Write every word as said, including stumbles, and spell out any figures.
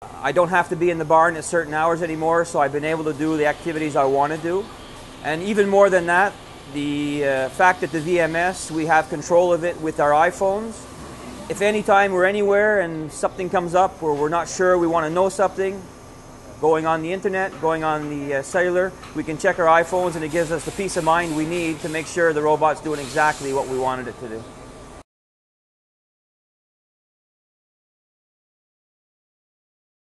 I don't have to be in the barn at certain hours anymore, so I've been able to do the activities I want to do. And even more than that, the uh, fact that the V M S, we have control of it with our iPhones. If anytime we're anywhere and something comes up or we're not sure, we want to know something, going on the internet, going on the uh, cellular, we can check our iPhones and it gives us the peace of mind we need to make sure the robot's doing exactly what we wanted it to do.